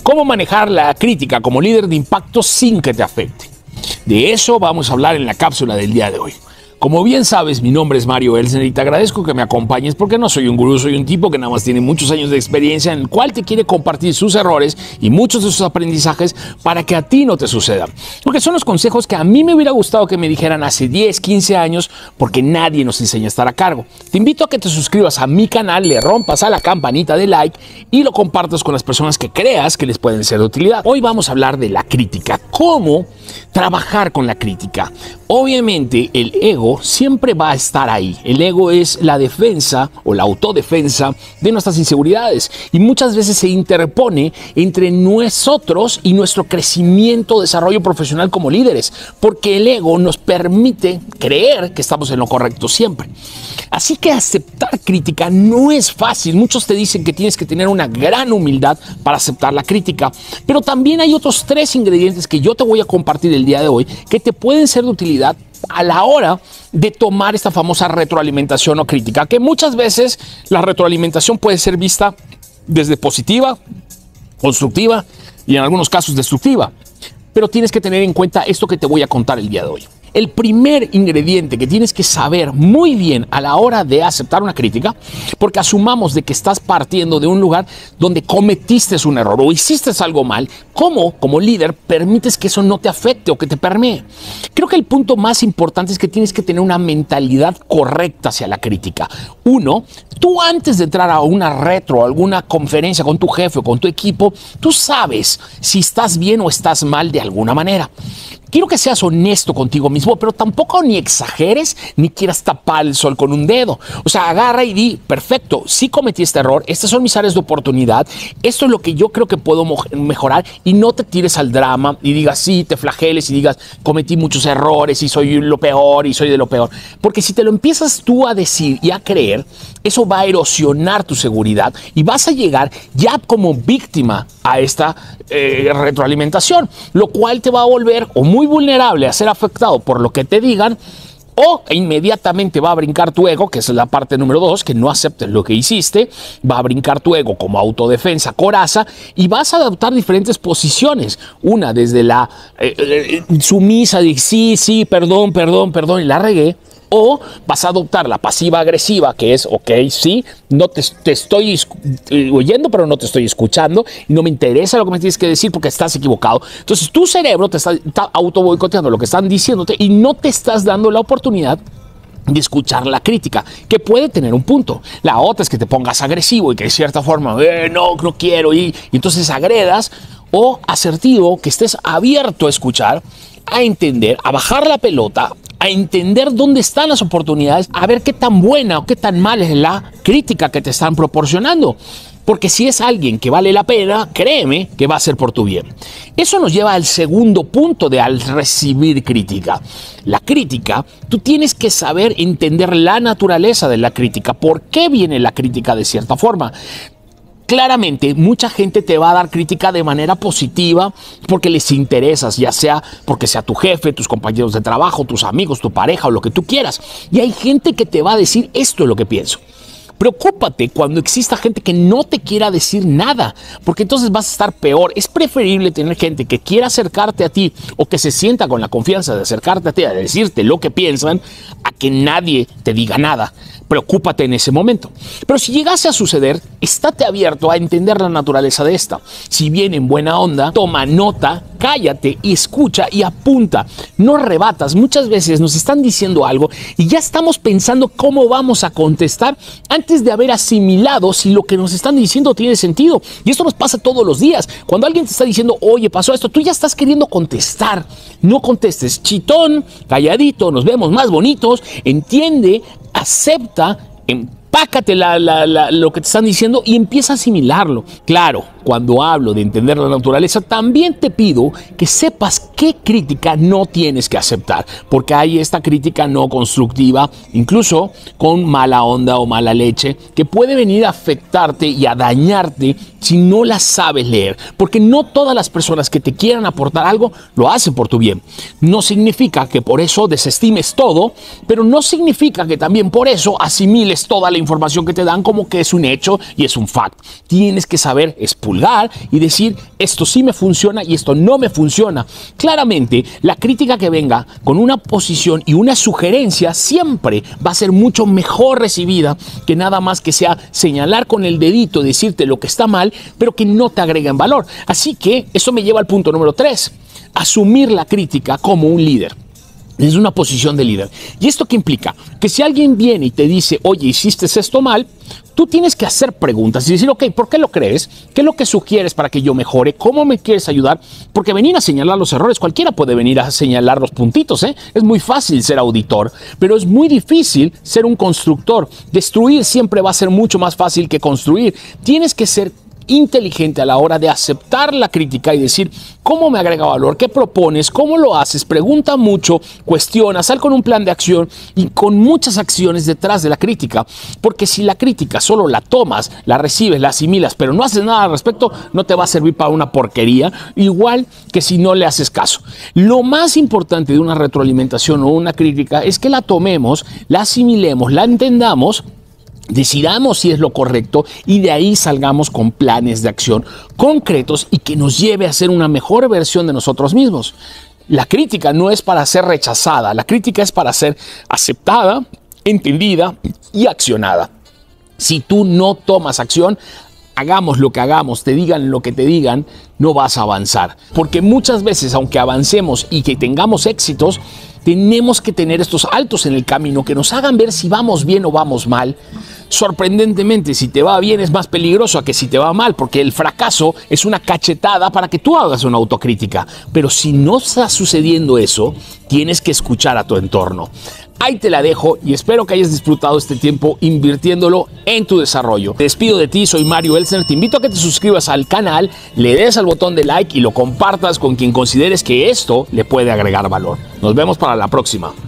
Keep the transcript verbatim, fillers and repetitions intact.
cómo manejar la crítica como líder de impacto sin que te afecte. De eso vamos a hablar en la cápsula del día de hoy. Como bien sabes, mi nombre es Mario Elsner y te agradezco que me acompañes porque no soy un gurú, soy un tipo que nada más tiene muchos años de experiencia en el cual te quiere compartir sus errores y muchos de sus aprendizajes para que a ti no te suceda. Porque son los consejos que a mí me hubiera gustado que me dijeran hace diez, quince años porque nadie nos enseña a estar a cargo. Te invito a que te suscribas a mi canal, le rompas a la campanita de like y lo compartas con las personas que creas que les pueden ser de utilidad. Hoy vamos a hablar de la crítica, cómo trabajar con la crítica. Obviamente el ego siempre va a estar ahí. El ego es la defensa o la autodefensa de nuestras inseguridades y muchas veces se interpone entre nosotros y nuestro crecimiento, desarrollo profesional como líderes, porque el ego nos permite creer que estamos en lo correcto siempre. Así que aceptar crítica no es fácil. Muchos te dicen que tienes que tener una gran humildad para aceptar la crítica, pero también hay otros tres ingredientes que yo te voy a compartir el día de hoy que te pueden ser de utilidad a la hora de tomar esta famosa retroalimentación o crítica, que muchas veces la retroalimentación puede ser vista desde positiva, constructiva y en algunos casos destructiva. Pero tienes que tener en cuenta esto que te voy a contar el día de hoy. El primer ingrediente que tienes que saber muy bien a la hora de aceptar una crítica, porque asumamos de que estás partiendo de un lugar donde cometiste un error o hiciste algo mal, ¿cómo como líder permites que eso no te afecte o que te permee? Creo que el punto más importante es que tienes que tener una mentalidad correcta hacia la crítica. Uno, tú antes de entrar a una retro, a alguna conferencia con tu jefe o con tu equipo, tú sabes si estás bien o estás mal de alguna manera. Quiero que seas honesto contigo mismo, pero tampoco ni exageres ni quieras tapar el sol con un dedo. O sea, agarra y di, perfecto, sí cometí este error, estas son mis áreas de oportunidad, esto es lo que yo creo que puedo mejorar y no te tires al drama y digas, sí, te flageles y digas, cometí muchos errores y soy lo peor y soy de lo peor. Porque si te lo empiezas tú a decir y a creer, eso va a erosionar tu seguridad y vas a llegar ya como víctima a esta eh, retroalimentación, lo cual te va a volver o muy vulnerable a ser afectado por lo que te digan, o inmediatamente va a brincar tu ego, que es la parte número dos, que no aceptes lo que hiciste, va a brincar tu ego como autodefensa, coraza, y vas a adoptar diferentes posiciones. Una desde la eh, eh, sumisa de sí, sí, perdón, perdón, perdón, y la regué. O vas a adoptar la pasiva agresiva, que es, ok, sí, no te, te estoy oyendo, pero no te estoy escuchando y no me interesa lo que me tienes que decir porque estás equivocado. Entonces tu cerebro te está, está auto boicoteando lo que están diciéndote y no te estás dando la oportunidad de escuchar la crítica, que puede tener un punto. La otra es que te pongas agresivo y que de cierta forma, eh, no, no quiero, y, y entonces agredas, o asertivo, que estés abierto a escuchar, a entender, a bajar la pelota, a entender dónde están las oportunidades, a ver qué tan buena o qué tan mala es la crítica que te están proporcionando. Porque si es alguien que vale la pena, créeme que va a ser por tu bien. Eso nos lleva al segundo punto de al recibir crítica. La crítica, tú tienes que saber entender la naturaleza de la crítica. ¿Por qué viene la crítica de cierta forma? Claramente, mucha gente te va a dar crítica de manera positiva porque les interesas, ya sea porque sea tu jefe, tus compañeros de trabajo, tus amigos, tu pareja o lo que tú quieras. Y hay gente que te va a decir, esto es lo que pienso. Preocúpate cuando exista gente que no te quiera decir nada, porque entonces vas a estar peor. Es preferible tener gente que quiera acercarte a ti o que se sienta con la confianza de acercarte a ti, a decirte lo que piensan, a que nadie te diga nada. Preocúpate en ese momento. Pero si llegase a suceder, estate abierto a entender la naturaleza de esta. Si viene en buena onda, toma nota, cállate y escucha y apunta. No rebatas. Muchas veces nos están diciendo algo y ya estamos pensando cómo vamos a contestar antes de haber asimilado si lo que nos están diciendo tiene sentido. Y esto nos pasa todos los días. Cuando alguien te está diciendo, oye, pasó esto, tú ya estás queriendo contestar. No contestes. Chitón, calladito, nos vemos más bonitos. Entiende, acepta, empácate la, la, la, lo que te están diciendo y empieza a asimilarlo. Claro, cuando hablo de entender la naturaleza, también te pido que sepas qué crítica no tienes que aceptar, porque hay esta crítica no constructiva, incluso con mala onda o mala leche, que puede venir a afectarte y a dañarte si no la sabes leer, porque no todas las personas que te quieran aportar algo lo hacen por tu bien. No significa que por eso desestimes todo, pero no significa que también por eso asimiles toda la la información que te dan como que es un hecho y es un fact. Tienes que saber expulgar y decir, esto sí me funciona y esto no me funciona. Claramente, la crítica que venga con una posición y una sugerencia siempre va a ser mucho mejor recibida que nada más que sea señalar con el dedito, decirte lo que está mal, pero que no te agrega en valor. Así que eso me lleva al punto número tres, asumir la crítica como un líder. Es una posición de líder. ¿Y esto qué implica? Que si alguien viene y te dice, oye, hiciste esto mal, tú tienes que hacer preguntas y decir, ok, ¿por qué lo crees? ¿Qué es lo que sugieres para que yo mejore? ¿Cómo me quieres ayudar? Porque venir a señalar los errores, cualquiera puede venir a señalar los puntitos, ¿eh? Es muy fácil ser auditor, pero es muy difícil ser un constructor. Destruir siempre va a ser mucho más fácil que construir. Tienes que ser inteligente a la hora de aceptar la crítica y decir, ¿cómo me agrega valor? ¿Qué propones? ¿Cómo lo haces? Pregunta mucho, cuestiona, sal con un plan de acción y con muchas acciones detrás de la crítica, porque si la crítica solo la tomas, la recibes, la asimilas, pero no haces nada al respecto, no te va a servir para una porquería, igual que si no le haces caso. Lo más importante de una retroalimentación o una crítica es que la tomemos, la asimilemos, la entendamos, decidamos si es lo correcto y de ahí salgamos con planes de acción concretos y que nos lleve a ser una mejor versión de nosotros mismos. La crítica no es para ser rechazada, la crítica es para ser aceptada, entendida y accionada. Si tú no tomas acción, hagamos lo que hagamos, te digan lo que te digan, no vas a avanzar. Porque muchas veces, aunque avancemos y que tengamos éxitos, tenemos que tener estos altos en el camino que nos hagan ver si vamos bien o vamos mal. Sorprendentemente, si te va bien es más peligroso que si te va mal, porque el fracaso es una cachetada para que tú hagas una autocrítica. Pero si no está sucediendo eso, tienes que escuchar a tu entorno. Ahí te la dejo y espero que hayas disfrutado este tiempo invirtiéndolo en tu desarrollo. Te despido de ti, soy Mario Elsner. Te invito a que te suscribas al canal, le des al botón de like y lo compartas con quien consideres que esto le puede agregar valor. Nos vemos para la próxima.